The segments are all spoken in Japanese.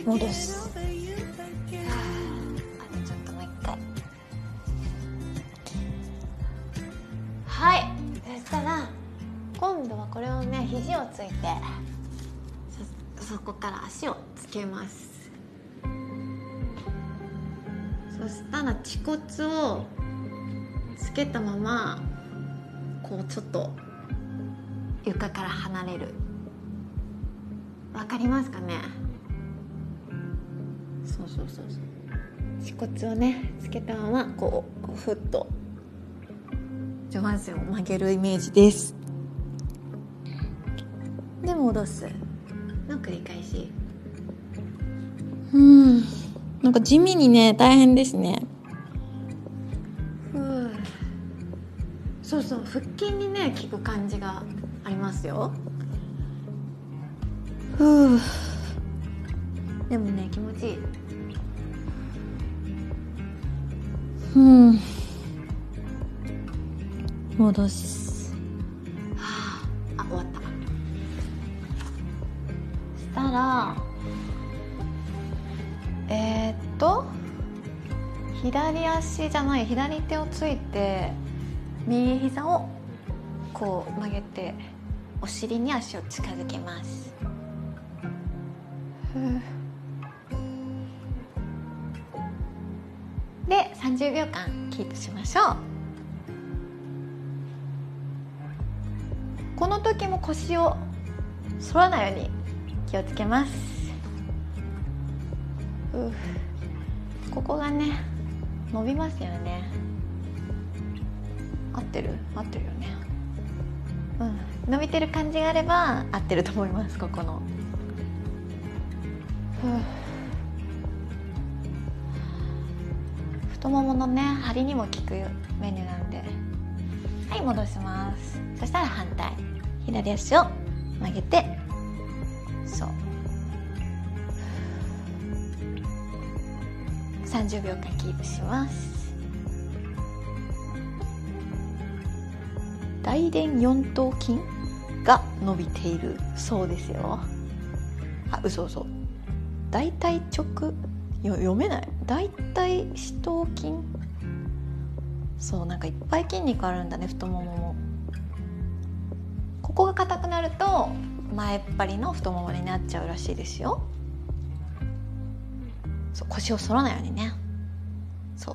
戻す。あとちょっともう一回。はい、そしたら今度はこれをね、肘をついて、そこから足をつけます。そしたら恥骨をつけたままこうちょっと床から離れる。わかりますかね。そう恥骨をねつけたままこうふっと上半身を曲げるイメージです。で戻すの繰り返し。なんか地味にね大変ですね。そう腹筋にね効く感じがありますよ。でもね気持ちいい。戻す。終わった。したら左足じゃない左手をついて右膝をこう曲げてお尻に足を近づけます。で30秒間キープしましょう。この時も腰を反らないように気をつけます。ここがね伸びますよね。合ってるよね。伸びてる感じがあれば合ってると思います。ここの太もものね張りにも効くメニューなんで。はい、戻します。そしたら反対左足を曲げて、そう30秒間キープします。大臀四頭筋が伸びているそうですよ。嘘大腿直読めない。大腿四頭筋、そうなんかいっぱい筋肉あるんだね。太もももここが硬くなると前っ張りの太ももになっちゃうらしいですよ。そう腰を反らないようにね。そう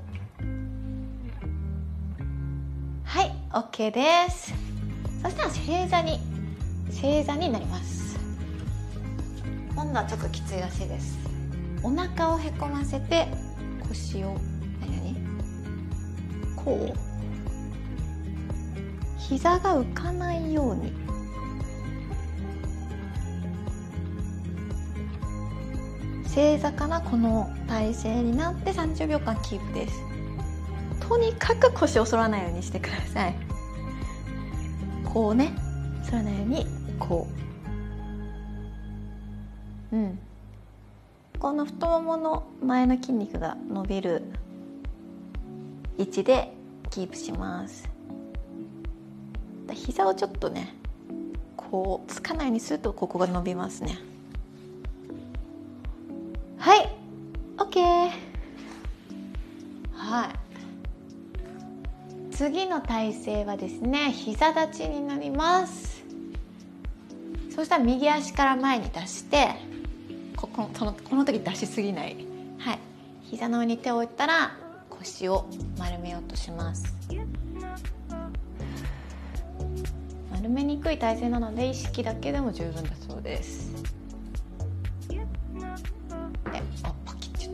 はい OK です。そしたら正座になります。今度はちょっときついらしいです。お腹をへこませて腰をこう膝が浮かないように正座からこの体勢になって30秒間キープです。とにかく腰を反らないようにしてください。こうね反らないようにこうこの太ももの前の筋肉が伸びる位置でキープします。膝をちょっとねこうつかないようにするとここが伸びますね。はい OK。 次の体勢はですね膝立ちになります。そしたら右足から前に出してこの時出しすぎない。膝の上に手を置いたら腰を丸めようとします。丸めにくい体勢なので意識だけでも十分だそうです。パキッちゃった。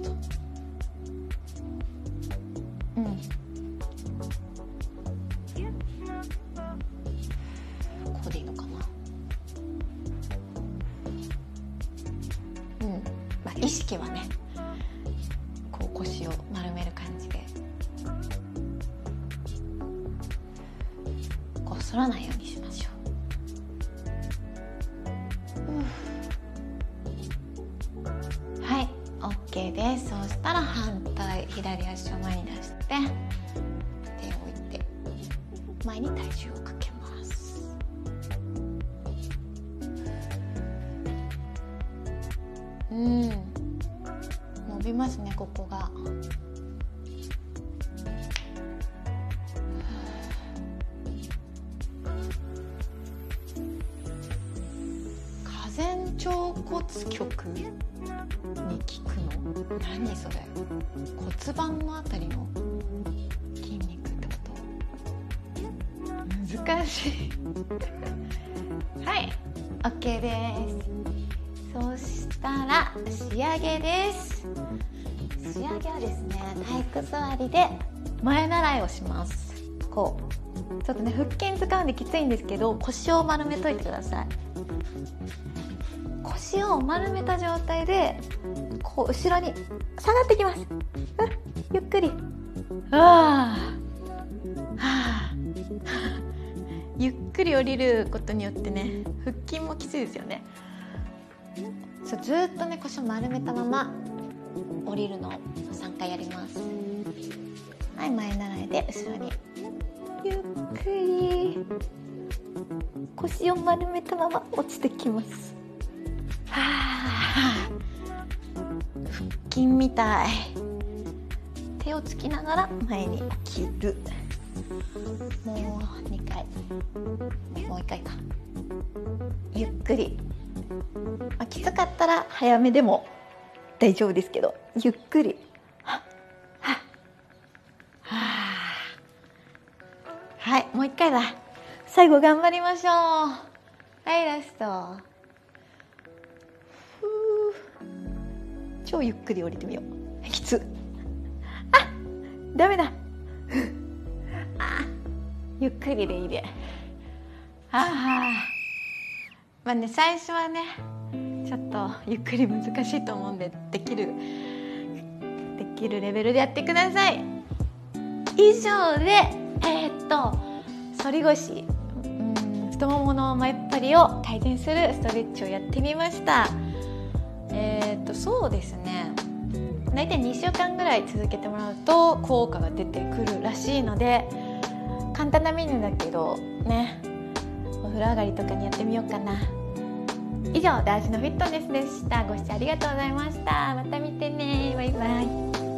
こうでいいのかな。意識はねこう腰を丸める感じでこう反らないようにしましょう。はい OK です。そうしたら反対左足を前に出して手を置いて前に体重をかけます。 骨極に効くの？何それ？骨盤のあたりの筋肉ってこと？難しいはい、 OK です。そしたら仕上げです。仕上げはですね、体育座りで前習いをします。こうちょっとね腹筋使うんできついんですけど、腰を丸めといてください。腰を丸めた状態でこう後ろに下がってきます。ゆっくり。ゆっくり降りることによってね、腹筋もきついですよね。ずっとね腰を丸めたまま降りるのを3回やります。はい、前習いで後ろにゆっくり腰を丸めたまま落ちてきます。腹筋みたい。手をつきながら前に切る。もう2回、もう1回か。ゆっくり、きつかったら早めでも大丈夫ですけど、ゆっくり。はい、もう1回だ。最後頑張りましょう。はい、ラスト。超ゆっくり降りてみよう。きつ。ダメだ。ゆっくりでいいで。まあね、最初はねちょっとゆっくり難しいと思うんで、できるレベルでやってください。以上で反り腰、太ももの前っ張りを改善するストレッチをやってみました。そうですね、だいたい2週間ぐらい続けてもらうと効果が出てくるらしいので、簡単なメニューだけどね、お風呂上がりとかにやってみようかな。以上、ダーシのフィットネスでした。ご視聴ありがとうございました。また見てね。バイバイ。